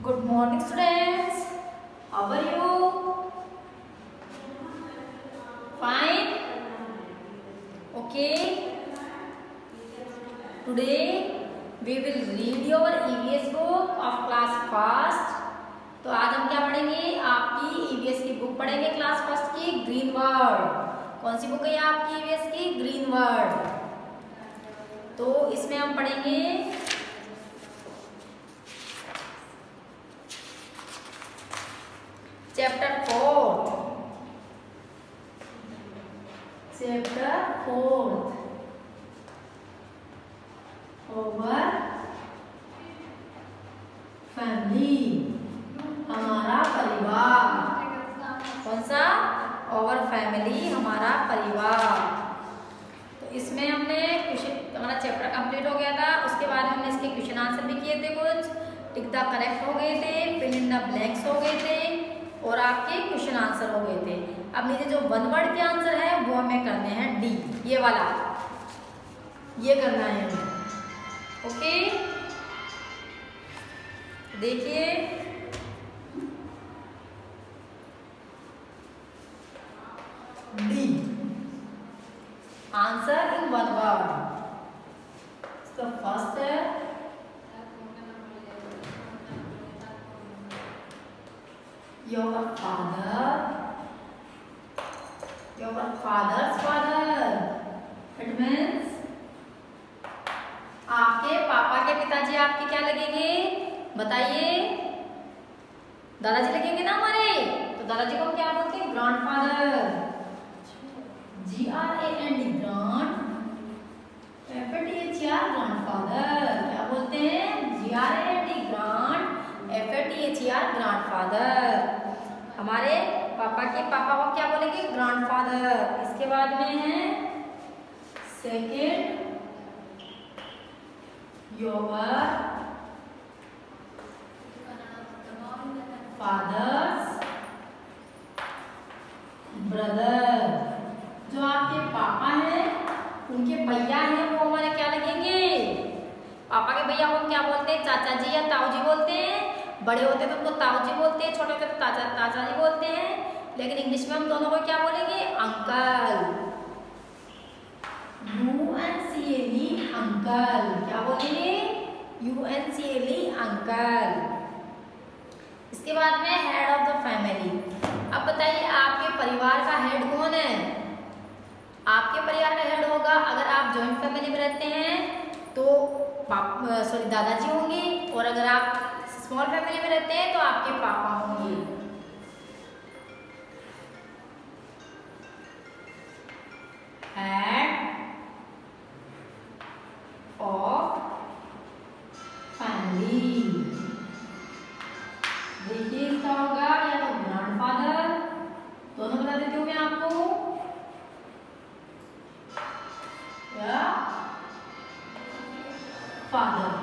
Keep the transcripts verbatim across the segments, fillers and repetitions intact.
Good morning, students. How are you? Fine. Okay. Today we will read your E V S book of class first. तो आज हम क्या पढ़ेंगे? आपकी E V S की book पढ़ेंगे क्लास फर्स्ट की ग्रीन वर्ड। कौन सी बुक है आपकी E V S की? Green word. तो इसमें हम पढ़ेंगे chapter fourth. Chapter fourth over family, हमारा परिवार। कौन सा? ओवर फैमिली, हमारा परिवार। तो इसमें हमने क्वेश्चन, हमारा चैप्टर कंप्लीट हो गया था। उसके बाद हमने इसके क्वेश्चन आंसर भी किए थे, कुछ टिक द करेक्ट हो गए थे, फिल इन द ब्लैंक्स हो गए थे और आपके क्वेश्चन आंसर हो गए थे। अब नीचे जो वन वर्ड के आंसर है वो हमें करने हैं डी, ये वाला, ये करना है हमें। ओके, देखिए the answer in one word. तो फर्स्ट है your father, your father's father, it means आपके पापा के पिताजी आपके क्या लगेंगे? बताइए, दादाजी लगेंगे ना हमारे। तो दादाजी को क्या बोलते हैं? Grandfather, G R A N D, grand, F A T H R, grandfather. क्या बोलते हैं? G R A N D, grand, F A T H R, grandfather. हमारे पापा के पापा को क्या बोलेंगे? ग्रैंडफादर। इसके बाद में है सेकेंड योर फादर्स ब्रदर। जो आपके पापा हैं उनके भैया हैं वो हमारे क्या लगेंगे? पापा के भैया को क्या बोलते हैं? चाचा जी या ताऊ जी बोलते हैं। बड़े होते तो उनको ताऊ जी बोलते हैं, छोटे होते तो चाचा चाचा जी बोलते हैं। लेकिन इंग्लिश में हम दोनों को क्या बोलेंगे? Uncle, U N C L E, uncle. क्या बोलेंगे? U N C L E, uncle. इसके बाद में हेड ऑफ द फैमिली। अब बताइए आपके परिवार का हेड कौन है? आपके परिवार का हेड होगा, अगर आप जॉइंट फैमिली में रहते हैं तो सॉरी दादाजी होंगे, और अगर आप स्मॉल फैमिली में रहते हैं तो आपके पापा होंगे। हेड ऑफ फैमिली, देखिए इसका होगा या तो ग्रैंडफादर, दोनों बता देती हूँ मैं आपको, या फादर।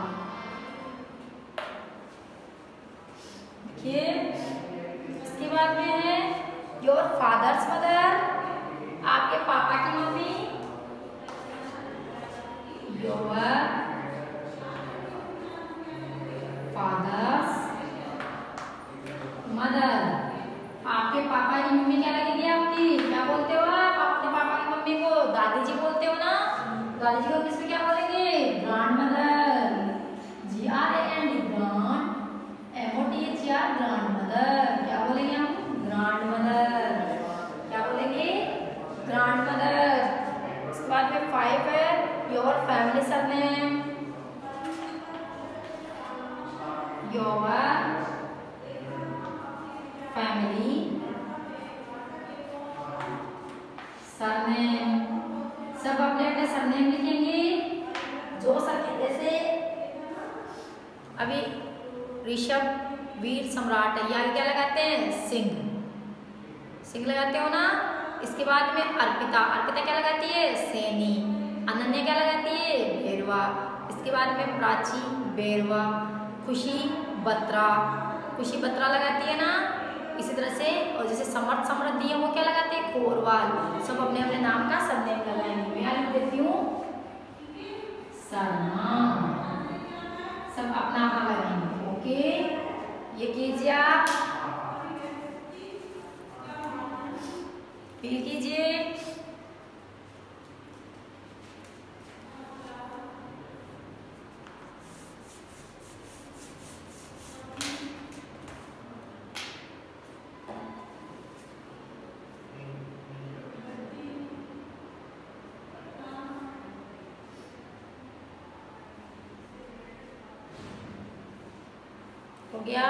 देखिए इसके बाद में है योर फादर्स मदर, आपके पापा की मम्मी, योर फादर्स मदर। आपके पापा की मम्मी क्या लगेगी आपकी? क्या बोलते हो आप अपने पापा की मम्मी को? दादी जी बोलते हो ना। दादी जी को किसमें क्या बोलेंगे? Grand mother, G R A N D, grand, M O T H R, grand mother. क्या बोलेंगे हम? Grand mother. क्या बोलेंगे? Grand mother. इसके बाद में फाइव है your family surname, your family surname. सब अपने अपने सरनेम लिखेंगे। जो सर जैसे अभी ऋषभ वीर सम्राट है, यहाँ क्या लगाते हैं? सिंह, सिंह लगाते हो ना। इसके बाद में अर्पिता, अर्पिता क्या लगाती है? सैनी। अनन्या क्या लगाती है? बेरवा। इसके बाद में प्राची, बेरवा। खुशी बत्रा, खुशी बत्रा लगाती है ना। इसी तरह से, और जैसे समर्थ समृद्धि है वो क्या लगाते हैं? कोरवाल। सब अपने अपने नाम का सरनेम लगाएंगे। मैं यहाँ लिख देती हूँ सरनाम, सब अपना अपना लगाएंगे। ओके, फील कीजिए। हो गया?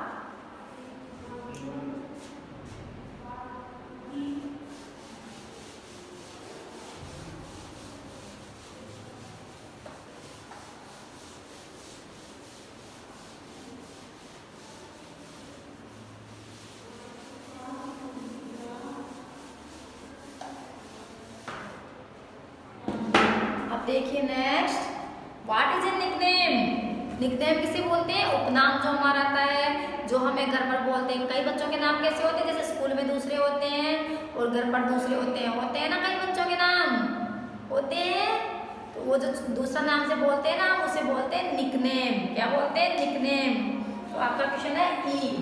अब देखिए next, what is a nickname. Nickname किसे बोलते हैं? उपनाम जो हमारा आता है, जो हमें घर पर बोलते हैं। कई बच्चों के नाम कैसे होते हैं, जैसे स्कूल में दूसरे होते हैं और घर पर दूसरे होते हैं। होते हैं ना कई बच्चों के नाम होते हैं, तो वो जो दूसरा नाम से बोलते हैं ना, उसे बोलते हैं निकनेम। क्या बोलते हैं? निकनेम। तो आपका क्वेश्चन है ई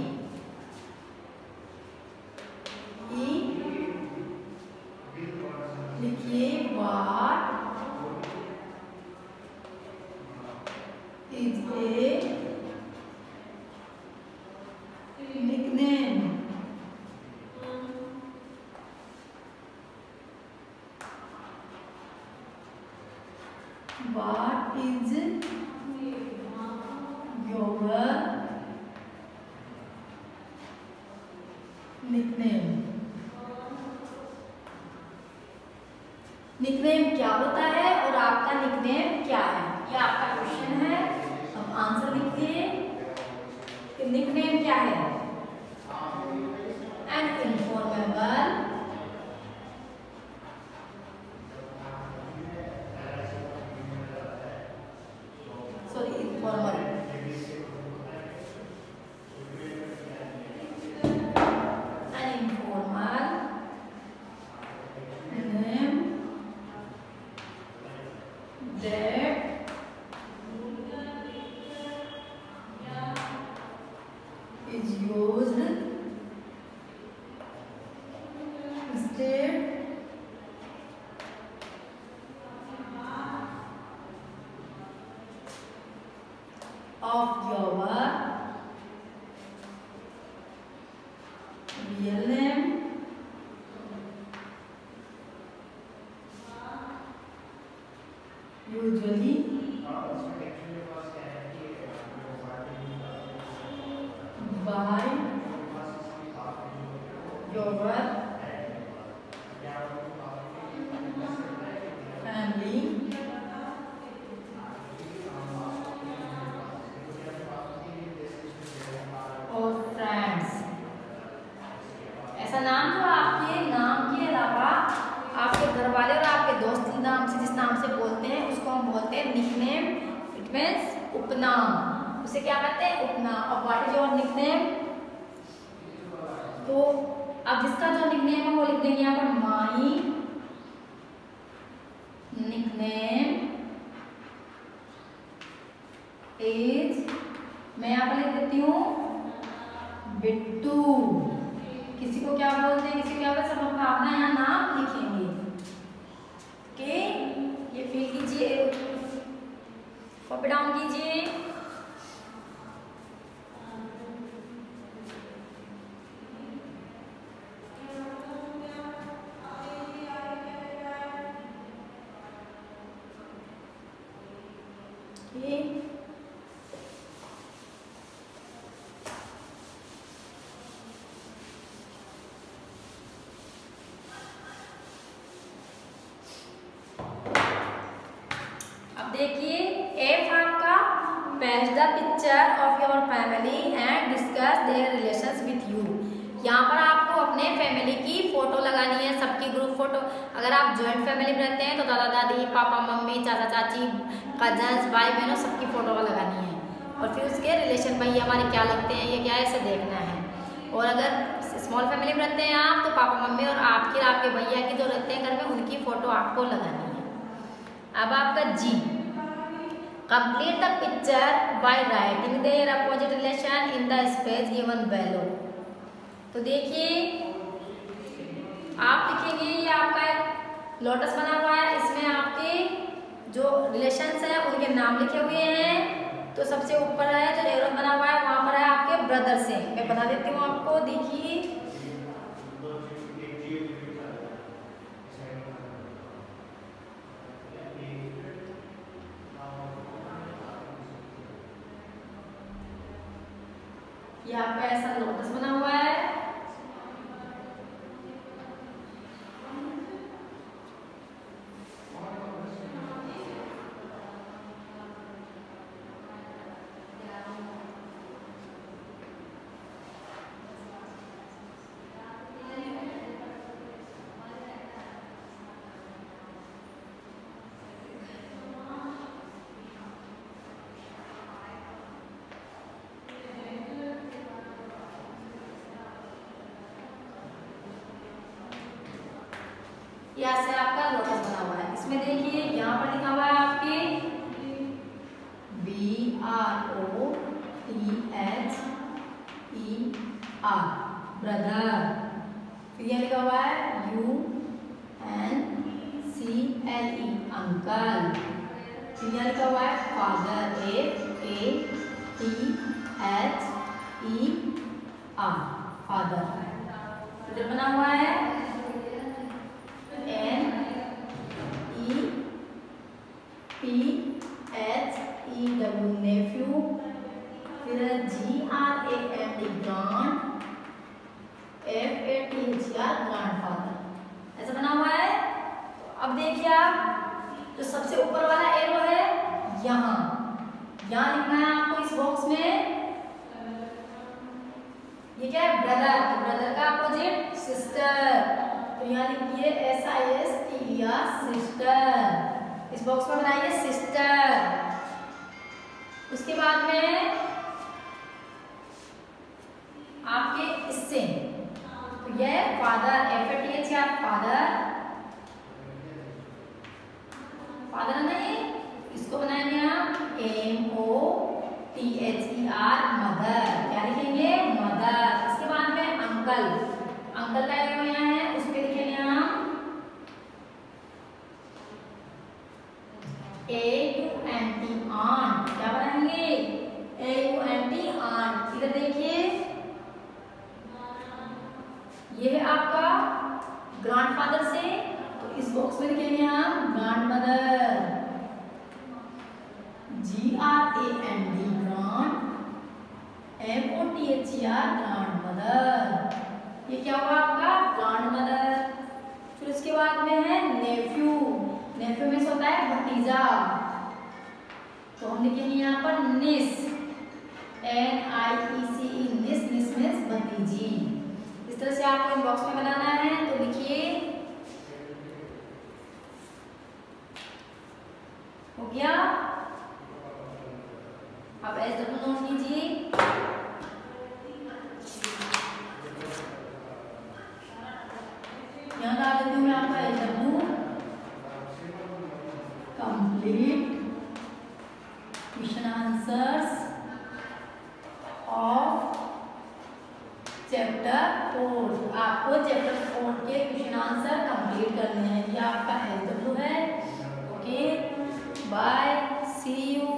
ई लिखिए, what is a nickname। What is your nickname? Nickname क्या होता है और आपका निकनेम क्या है, ये आपका क्वेश्चन है। अब आंसर लिखिए कि निकनेम क्या है? An informable sorry informal an informal name that is used instead of your real name, usually by your family or friends। ऐसा नाम जो आपके नाम के अलावा आपके घर वाले और आपके दोस्त नाम से जिस नाम से बोलते हैं उसको हम बोलते हैं निकनेम। इट मीन्स उपनाम। उसे क्या कहते हैं? उपनाम। और व्हाट इज योर निकनेम? तो अब जिसका जो निकनेम है वो लिख देंगे यहाँ पर माई निकनेम इज, मैं यहाँ पर लिख देती हूँ बिट्टू। किसी को क्या बोलते हैं, किसी को क्या बोलते हैं, सब अपना अपना यहाँ नाम लिखेंगे। ओके, ये फिल कीजिए, कॉपी डाउन कीजिए। देखिए, एफ आपका paste the picture of your family and discuss their relations with you. यहाँ पर आपको अपने फैमिली की फोटो लगानी है, सबकी ग्रुप फोटो। अगर आप जॉइंट फैमिली में रहते हैं तो दादा दादी, पापा मम्मी, चाचा चाची, कजन्स, भाई बहनों सबकी फोटो लगानी है। और फिर उसके रिलेशन भाई हमारे क्या लगते हैं, ये क्या है, इसे देखना है। और अगर स्मॉल फैमिली में रहते हैं आप तो पापा मम्मी और आपके आपके भैया की जो रहते हैं घर में उनकी फोटो आपको लगानी है। अब आपका G, complete the picture by writing their opposite relation in the space given below. तो देखिए आप लिखेंगे ये आपका एक लोटस बना हुआ है, इसमें आपके जो रिलेशंस हैं उनके नाम लिखे हुए हैं। तो सबसे ऊपर है जो एरो बना हुआ है वहां पर है आपके ब्रदर से। मैं बता देती हूँ आपको, देखिए ये आपका ऐसा लोटस बना हुआ है। यहाँ से आपका लोटस बना हुआ है। इसमें देखिए यहाँ पर लिखा हुआ है आपके B R O T H E R brother. फिर यहाँ लिखा हुआ है U N C L E uncle. फिर यहाँ लिखा हुआ है father F A T H E R father. इधर बना हुआ है N E P H E W nephew. फिर G R A N D grand, F A T H R grandfather. ऐसा बना हुआ है। तो अब देखिए आप जो सबसे ऊपर वाला एरो है यहाँ यहाँ लिखना है आपको इस बॉक्स में। ये क्या है ब्रदर, तो ब्रदर का अपोजिट सिस्टर। तो यहाँ लिखिए S I S T E R sister. इस बॉक्स में बनाइए सिस्टर। उसके बाद में आपके इससे तो यह father, F A T H R father. Father नहीं, इसको बनाएंगे हम M O T H E R mother. क्या लिखेंगे मदर। इसके बाद में अंकल, अंकल का एरो यहाँ है, उस पे लिखेंगे हम A U N T aunt. क्या बनाएंगे A U N T aunt. इधर देखिए ये है आपका ग्रैंडफादर से, तो इस बॉक्स में लिखेंगे हम grandmother, G R A N D grand, M O T H E R grandmother. ये क्या हुआ आपका ग्रैंडमदर। फिर उसके बाद में है नेफ्यू। नेफ्यू में से होता है भतीजा, तो हम लिखेंगे यहाँ पर निस, एन आई ई सी ई निस। निस मीन्स भतीजी। इस तरह से आपको इन बॉक्स में बनाना है। तो लिखिए हो गया। अब एस डब्ल्यू नोट कीजिए। यहाँ डाल देती हूँ मैं आपका S W complete question answers of chapter four. आपको चैप्टर फोर के क्वेश्चन आंसर कंप्लीट करने हैं। ये आपका एस डब्ल्यू है। Okay bye, see you.